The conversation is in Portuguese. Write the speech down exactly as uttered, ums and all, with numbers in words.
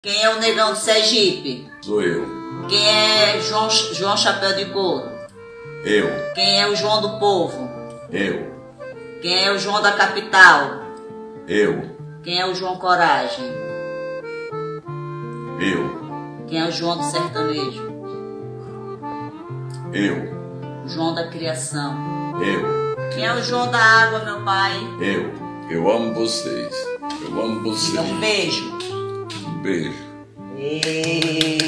Quem é o Negão do Sergipe? Sou eu. Quem é João, João Chapéu de Couro? Eu. Quem é o João do Povo? Eu. Quem é o João da Capital? Eu. Quem é o João Coragem? Eu. Quem é o João do Sertanejo? Eu. João da Criação. Eu. Quem é o João da Água, meu pai? Eu. Eu amo vocês. Eu amo vocês. Um beijo. Um beijo. E...